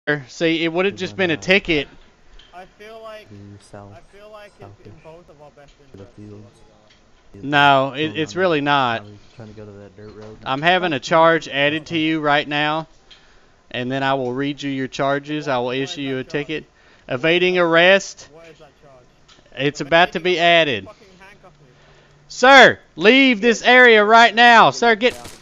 See, it would have just been a ticket. I feel like south, it's in both of our best interests. No, it's really not. Trying to go to that dirt road. I'm having a charge added to you right now, and then I will read you your charges. I will issue you a ticket. Evading arrest. What is that charge? It's about to be added. Fucking handcuff me. Sir, leave this area right now. Sir, get...